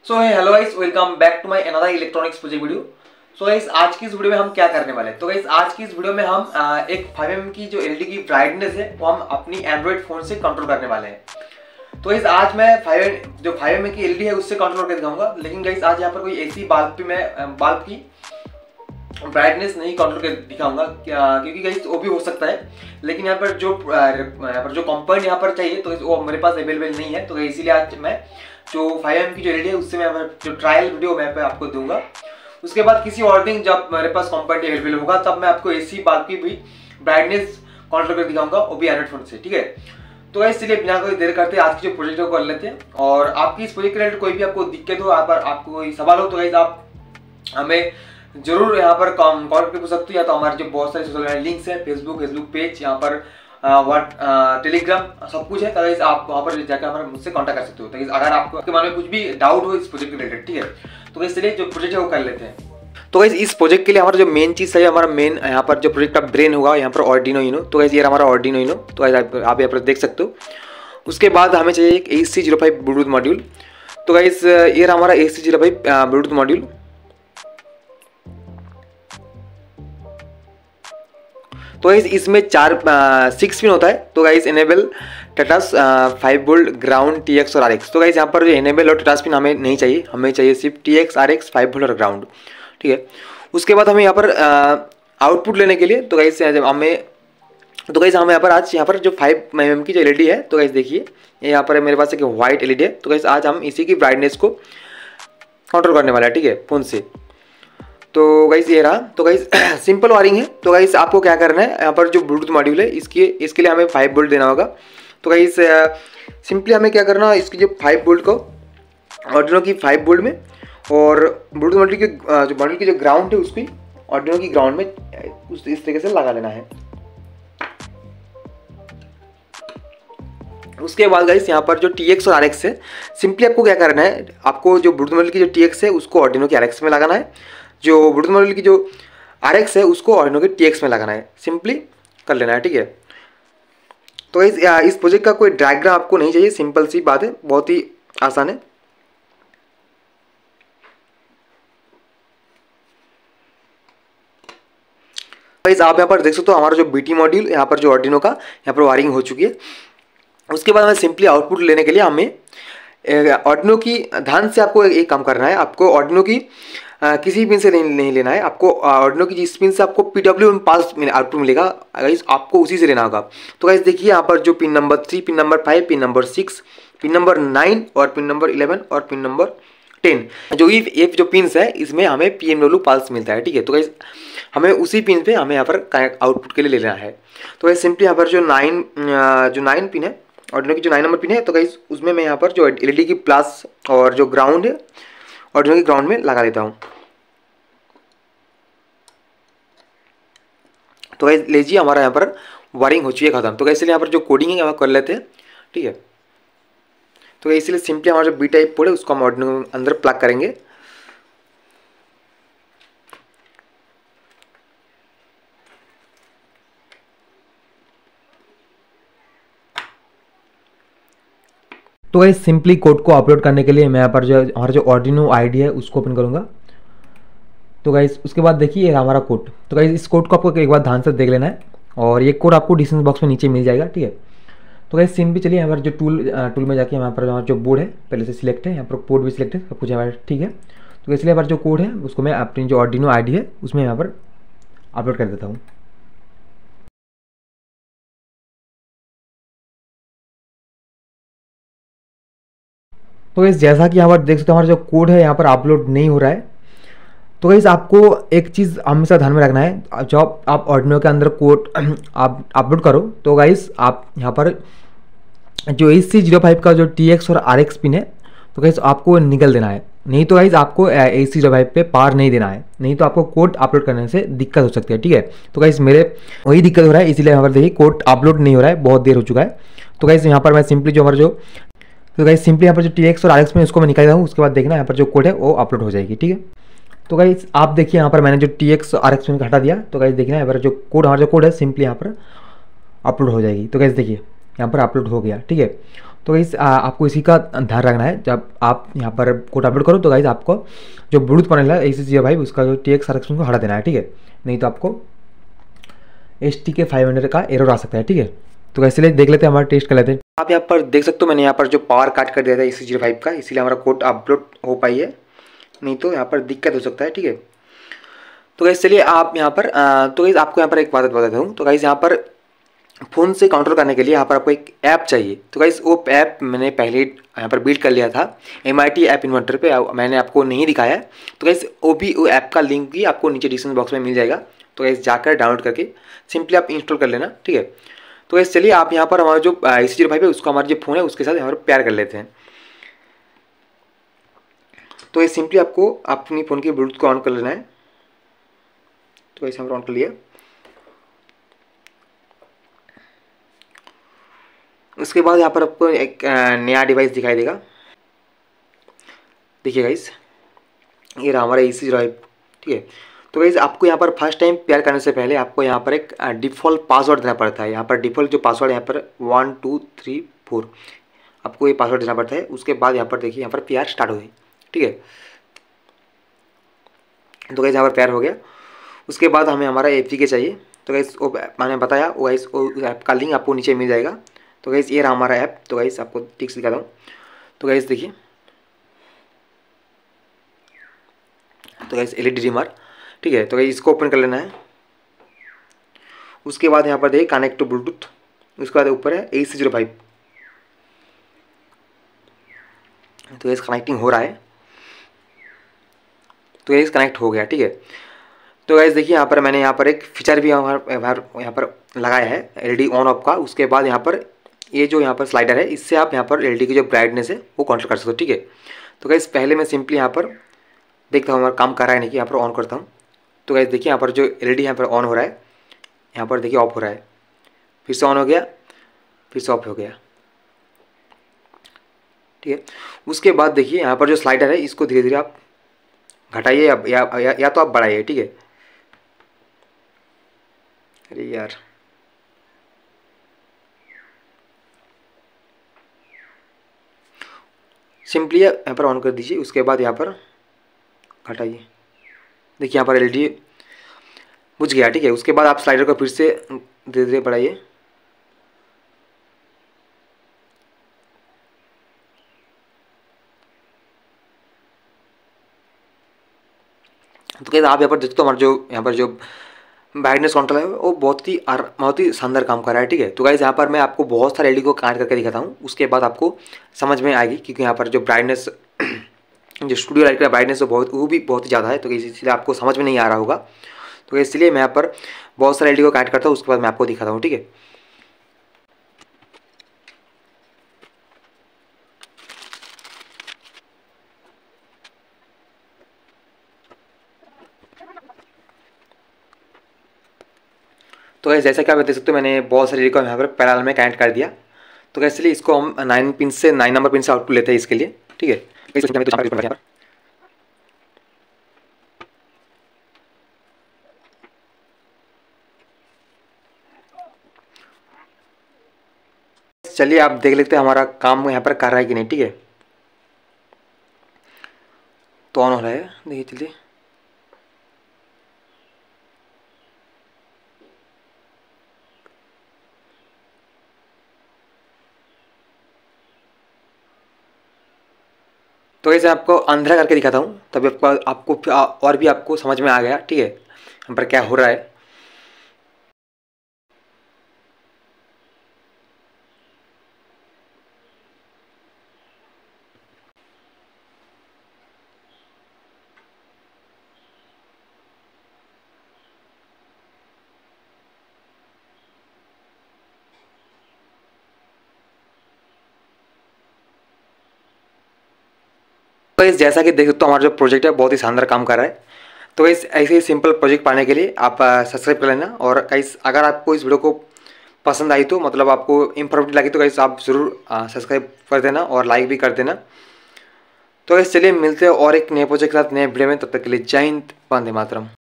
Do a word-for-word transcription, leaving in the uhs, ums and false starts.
सो है hello guys, welcome back to my another electronics project video. So guys, आज की इस वीडियो में हम क्या करने वाले हैं। तो गाइस, आज की इस वीडियो में हम आ, एक फाइव एम एम की जो एलईडी की ब्राइटनेस है वो हम अपनी एंड्रॉइड फोन से कंट्रोल करने वाले हैं। तो गाइस, आज मैं फाइव जो फाइव एम एम की एलईडी है उससे कंट्रोल करके दिखाऊंगा। लेकिन गाइस, आज यहाँ पर कोई ऐसी बल्ब पे मैं बल्ब की ब्राइटनेस नहीं कंट्रोल कर दिखाऊंगा, क्योंकि गाइस वो भी हो सकता है। लेकिन यहाँ पर जो यहाँ पर जो कंपोनेंट यहाँ पर चाहिए तो वो मेरे पास अवेलेबल नहीं है। तो इसीलिए आज मैं जो फाइव एम की जो एलईडी है उससे मैं जो ट्रायल वीडियो मैं पे आपको दूंगा। उसके बाद किसी और दिन जब मेरे पास कंपोनेंट अवेलेबल होगा तब मैं आपको ऐसी बात की भी ब्राइटनेस कंट्रोल कर दिखाऊंगा, वो भी एंड्रॉइड फोन से, ठीक है। तो इसलिए बिना कोई देर करते आज की जो प्रोजेक्ट को कर लेते हैं। और आपकी इस प्रोजेक्ट के रिलेटेड कोई भी आपको दिक्कत हो, आप आपको कोई सवाल हो तो गाइस आप हमें जरूर यहाँ पर कॉन्टेक्ट कर सकते हो। या तो हमारे जो बहुत सारे सोशल मीडिया लिंक्स है, फेसबुक फेसबुक पेज, यहाँ पर व्हाट टेलीग्राम सब कुछ है। तो गाइस आप वहाँ पर जाकर हमारे मुझसे कांटेक्ट कर सकते हो। तो गाइस अगर आपको आपके मन में कुछ भी डाउट हो इस प्रोजेक्ट के रिलेटेड, ठीक है, तो इसलिए जो प्रोजेक्ट है वो कर लेते हैं। तो गाइस इस प्रोजेक्ट के लिए हमारा जो मेन चीज़ है, हमारा मेन यहाँ पर जो प्रोजेक्ट का ब्रेन होगा यहाँ पर आर्डिनो यूनो। तो गाइस ये हमारा आर्डिनो यूनो, तो आप यहाँ पर देख सकते हो। उसके बाद हमें चाहिए एक A C zero five Bluetooth module. तो गाइस ये हमारा A C zero five Bluetooth module. तो गाइस इसमें चार सिक्स पिन होता है। तो गाइस एनेबल टाटास five volt ground T X और आर एक्स। तो गाइस यहाँ पर जो एनेबल और टाटास पिन हमें नहीं चाहिए, हमें चाहिए सिर्फ T X R X five volt और ग्राउंड, ठीक है। उसके बाद हमें यहाँ पर आउटपुट लेने के लिए तो गाइस हमें तो गाइस हमें यहाँ पर आज यहाँ पर जो फाइव एम एम की जो एलईडी है, तो गाइस देखिए यहाँ पर मेरे पास एक वाइट एलईडी है। तो गाइस आज हम इसी की ब्राइटनेस को कंट्रोल करने वाला है, ठीक है, फोन से। तो गाइस ये रहा। तो गाइस सिंपल वायरिंग है। तो गाइस आपको क्या करना है, यहाँ पर जो ब्लूटूथ मॉड्यूल है इसके इसके लिए हमें फाइव वोल्ट देना होगा। तो गाइस सिंपली हमें क्या करना है, इसकी जो फाइव वोल्ट को आर्डिनो की फाइव वोल्ट में और ब्लूटूथ मॉड्यूल के जो मॉड्यूल की जो ग्राउंड है उसकी आर्डिनो की ग्राउंड में उस इस तरीके से लगा लेना है। उसके बाद गाइस यहाँ पर जो टी एक्स और आर एक्स है, सिंपली आपको क्या करना है, आपको जो ब्लूटूथ मॉड्यूल की जो टी एक्स है उसको आर्डिनो की आर एक्स में लगाना है, जो ब्लूटूथ मॉड्यूल की जो आर एक्स है उसको आर्डिनो के टी एक्स में लगाना है। सिंपली कर लेना है, ठीक है। तो इस इस प्रोजेक्ट का कोई डायग्राम आपको नहीं चाहिए, सिंपल सी बात है, बहुत ही आसान है। गाइस आप यहाँ पर देख सकते हो हमारा जो बीटी मॉड्यूल यहाँ पर जो आर्डिनो का यहाँ पर वायरिंग हो चुकी है। उसके बाद हमें सिंपली आउटपुट लेने के लिए हमें आर्डिनो की ध्यान से आपको एक काम करना है। आपको आर्डिनो की आ, किसी पिन से नहीं, नहीं लेना है। आपको आर्डिनो की जिस पिन से आपको पी डब्ल्यू एम पास आउटपुट मिलेगा गाइस, आपको उसी से लेना होगा। तो गाइस देखिए यहाँ पर जो pin number three, pin number five, pin number six, pin number nine और पिन नंबर इलेवन और पिन नंबर टेन, जो ये जो पिन्स है इसमें हमें पी एम डब्ल्यू पाल्स मिलता है, ठीक है। तो गाइस हमें उसी पिन पे हमें यहाँ पर कनेक्ट आउटपुट के लिए लेना है। तो गाइस सिंपली यहाँ पर जो नाइन जो नाइन पिन है, आर्डिनो की जो नाइन नंबर पिन है, तो गाइस उसमें मैं यहाँ पर जो एलईडी की प्लस और जो ग्राउंड है आर्डिनो की ग्राउंड में लगा देता हूँ। तो गाइस लीजिए हमारा यहाँ पर वायरिंग हो चुकी है खत्म। तो गाइस इसलिए यहाँ पर जो कोडिंग है यहाँ कर लेते हैं, ठीक है। तो इसलिए सिंपली हमारा जो बी टाइप पोर्ट है उसको हम आर्डिनो के अंदर प्लग करेंगे। तो गाइस सिंपली कोड को अपलोड करने के लिए मैं यहाँ पर जो हमारा जो आर्डिनो आईडी है उसको ओपन करूँगा। तो गाइस उसके बाद देखिए हमारा कोड। तो गाइस इस कोड को आपको एक बार ध्यान से देख लेना है और ये कोड आपको डिस्क्रिप्शन बॉक्स में नीचे मिल जाएगा, ठीक है। तो गाइस सिंपली चलिए यहाँ पर जो टूल टूल में जाके यहाँ पर हमारा जो बोर्ड है पहले से सिलेक्ट है, यहाँ पर पोर्ट भी सिलेक्ट है, सब कुछ हमारा ठीक है। तो इसलिए यहाँ पर जो कोड है उसको मैं अपनी जो आर्डिनो आईडी है उसमें यहाँ पर अपलोड कर देता हूँ। तो गाइस जैसा कि यहाँ पर देख सकते हो हमारा जो कोड है यहाँ पर अपलोड नहीं हो रहा है। तो गाइस आपको एक चीज़ हमेशा ध्यान में रखना है, जब आप आर्डिनो के अंदर कोड आप अपलोड करो तो गाइस आप यहाँ पर जो ए सी जीरो फाइव का जो टी एक्स और आर एक्स पिन है तो गाइस आपको निकल देना है, नहीं तो गाइस आपको ए सी जीरो फाइव पे पार नहीं देना है, नहीं तो आपको कोड अपलोड करने से दिक्कत हो सकती है, ठीक है। तो गाइस मेरे वही दिक्कत हो रहा है, इसीलिए यहाँ पर देखिए कोड अपलोड नहीं हो रहा है, बहुत देर हो चुका है। तो गाइस यहाँ पर मैं सिंपली जो हमारा जो तो गाइस सिंपली यहाँ पर जो टी एक्स और आर एक्स में उसको मैं निकाल देता हूँ। उसके बाद देखना यहाँ पर जो कोड है वो अपलोड हो जाएगी, ठीक है। तो गाइस आप देखिए यहाँ पर मैंने जो टी एक्स आर एक्स में हटा दिया। तो गाइस देखना यहाँ पर जो कोड हमारा जो कोड है सिंपली यहाँ पर अपलोड हो जाएगी। तो गाइस देखिए यहाँ पर अपलोड हो गया, ठीक है। तो गाइस आपको इसी का ध्यान रखना है जब आप यहाँ पर कोड अपलोड करो। तो गाइस आपको जो ब्लूटूथ पैनल है ए सी जी फाइव उसका जो टी एक्स आरक्षण को हटा देना है, ठीक है, नहीं तो आपको S T K five hundred का एरर आ सकता है, ठीक है। तो इसलिए देख लेते हैं, हमारा टेस्ट कर लेते हैं। आप यहाँ पर देख सकते हो मैंने यहाँ पर जो पावर काट कर दिया था ए सी जी फाइव का, इसीलिए हमारा कोड अपलोड हो पाई है, नहीं तो यहाँ पर दिक्कत हो सकता है, ठीक है। तो गाइस चलिए आप यहाँ पर तो गाइस आपको यहाँ पर एक बात बताता हूँ। तो गाइस यहाँ पर फ़ोन से कंट्रोल करने के लिए यहाँ पर आपको एक ऐप चाहिए। तो गाइस वो ऐप मैंने पहले यहाँ पर बिल्ड कर लिया था M I T app inverter पे, मैंने आपको नहीं दिखाया। तो गाइस वो भी वो ऐप का लिंक भी आपको नीचे डिस्क्रिप्शन बॉक्स में मिल जाएगा। तो गाइस जाकर डाउनलोड करके सिंपली आप इंस्टॉल कर लेना, ठीक है। तो गाइस चलिए आप यहाँ पर हमारा जो ए सी जी फाइव है उसको हमारा जो फ़ोन है उसके साथ यहाँ पर पेयर कर लेते हैं। तो ये सिंपली आपको अपनी फ़ोन के ब्लूटूथ को ऑन कर लेना है। तो ऐसे हमने ऑन कर लिया। उसके बाद यहाँ पर आपको एक नया डिवाइस दिखाई देगा। देखिए गाइस ये रहा हमारा ए सी जी फाइव, ठीक है। तो गाइस आपको यहाँ पर फर्स्ट टाइम पेयर करने से पहले आपको यहाँ पर एक डिफ़ॉल्ट पासवर्ड देना पड़ता है। यहाँ पर डिफ़ॉल्ट जो पासवर्ड यहाँ पर वन टू थ्री फोर आपको ये पासवर्ड देना पड़ता है। उसके बाद यहाँ पर देखिए यहाँ पर पेयर स्टार्ट हो गई, ठीक है। तो गाइस यहाँ पर पेयर हो गया। उसके बाद हमें हमारा ए पी के चाहिए। तो गाइस वो मैंने बताया वो गाइस वो ऐप का लिंक आपको नीचे मिल जाएगा। तो गाइस ये रहा हमारा ऐप। तो गाइस आपको टिक्स दिखाता हूँ। तो गाइस देखिए, तो guys L E D dimmer, ठीक है। तो गाइस इसको ओपन कर लेना है। उसके बाद यहाँ पर देखिए कनेक्ट टू ब्लूटूथ, उसके बाद ऊपर है ए सी जी फाइव। तो गाइस कनेक्टिंग हो रहा है। तो गाइस कनेक्ट हो गया, ठीक है। तो गाइस देखिए यहाँ पर मैंने यहाँ पर एक फीचर भी यहाँ पर लगाया है L E D on off का। उसके बाद यहाँ पर ये जो यहाँ पर स्लाइडर है इससे आप यहाँ पर एल ई डी की जो ब्राइटनेस है वो कंट्रोल कर सकते हो, ठीक है। तो गाइस पहले मैं सिंपली यहाँ पर देखता हूँ हमारा काम कर रहा है नहीं कि यहाँ पर ऑन करता हूँ। तो गाइस देखिए यहाँ पर जो एल ई डी यहाँ पर ऑन हो रहा है, यहाँ पर देखिए ऑफ हो रहा है, फिर से ऑन हो गया, फिर से ऑफ हो गया, ठीक है। उसके बाद देखिए यहाँ पर जो स्लाइडर है इसको धीरे धीरे आप घटाइए या, या, या, या तो आप बढ़ाइए, ठीक है। अरे यार सिंपली यहाँ पर ऑन कर दीजिए। उसके बाद यहाँ पर घटाइए, देखिए यहाँ पर एल ई डी बुझ गया, ठीक है। उसके बाद आप स्लाइडर को फिर से धीरे धीरे बढ़ाइए। तो कैसे आप यहाँ पर देखते हो हमारा जो यहाँ पर जो ब्राइटनेस कंट्रोल है वो बहुत ही बहुत ही शानदार काम कर रहा है, ठीक है। तो गाइस यहाँ पर मैं आपको बहुत सारे एल ई डी को कनेक्ट करके दिखाता हूँ, उसके बाद आपको समझ में आएगी। क्योंकि यहाँ पर जो ब्राइटनेस जो स्टूडियो लाइट का ब्राइटनेस है बहुत वो भी बहुत ही ज़्यादा है, तो इसलिए आपको समझ में नहीं आ रहा होगा। तो इसलिए मैं यहाँ पर बहुत सारे एल ई डी को कनेक्ट करता हूँ, उसके बाद मैं आपको दिखाता हूँ, ठीक है। तो गाइस जैसा कि आप देख सकते हो मैंने बहुत सारे एल ई डी को यहाँ पर पैरेलल में कनेक्ट कर दिया। तो इसलिए इसको हम नाइन पिन से नाइन नंबर पिन से आउटपुट लेते हैं इसके लिए, ठीक है। चलिए आप देख लेते हैं हमारा काम यहाँ पर कर रहा है कि नहीं, ठीक है। तो ऑन हो रहा है, देखिए चलिए। तो ऐसे आपको अंधेरा करके दिखाता हूँ, तभी आपको आपको और भी आपको समझ में आ गया, ठीक है, यहाँ पर क्या हो रहा है। तो इस जैसा कि देख सकते हो हमारा जो प्रोजेक्ट है बहुत ही शानदार काम कर रहा है। तो इस ऐसे ही सिंपल प्रोजेक्ट पाने के लिए आप सब्सक्राइब कर लेना। और गाइस अगर आपको इस वीडियो को पसंद आई तो मतलब आपको इंफॉर्मेटिव लगी तो गाइस आप ज़रूर सब्सक्राइब कर देना और लाइक भी कर देना। तो गाइस चलिए मिलते हैं और एक नए प्रोजेक्ट के साथ नए वीडियो में, तब तक के लिए जय हिंद, वंदे मातरम।